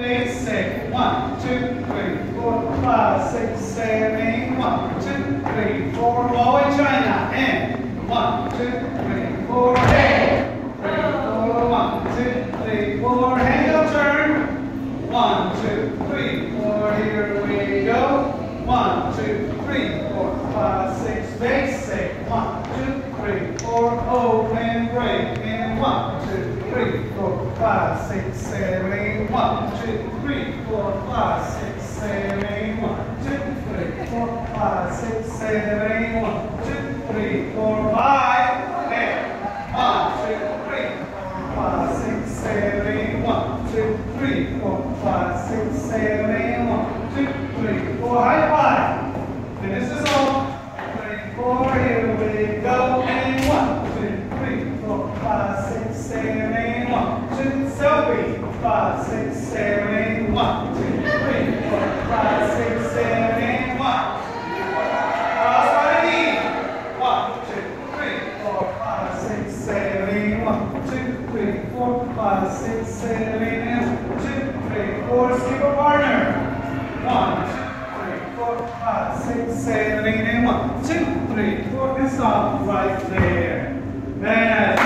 basic. 1, 2, 3, 4, 5, 6, 7, 8. 1, 2, 3, 4. Low in China. And 1, 2, 3, 4. Hey. 3, 4. 1, 2, 3, 4. Hand up turn. 1, 2, 3, 4. Here we go. 1, 2, 3, 4, 5, 6. Basic. 1, 2, 3, 4. Open break. And 1, 2, 3, 4, 5, 6, 7, 8. 1, 2, 3, 4, 5, 6, 7, 8. 1, 2, 3, 4, 5, 6, 7, 8. 1, 2, 3, 4, 5. There. 1, 2, 3, 4, 5, 6, 7, 8. 1, 2, 3, 4, 5, 6, 7, 8. 1, 2, 3, 4. High five. Finish this off. 3, 4. Here we go. And 1, 2, 3, 4, 5, 6, 7, 8. 1, 2. Selfie. 5, 6, 7, 8. 1, 2, 3, 4, 5, 6, 7, 8. 1. Cross by the knee. 1, 2, 3, 4, 5, 6, 7, 8. 1, 2, 3, 4, 5, 6, 7, 8. And 2, 3, 4. Skip a partner. 1, 2, 3, 4, 5, 6, 7, 8. And 1, 2, 3, 4. And stop right there. That's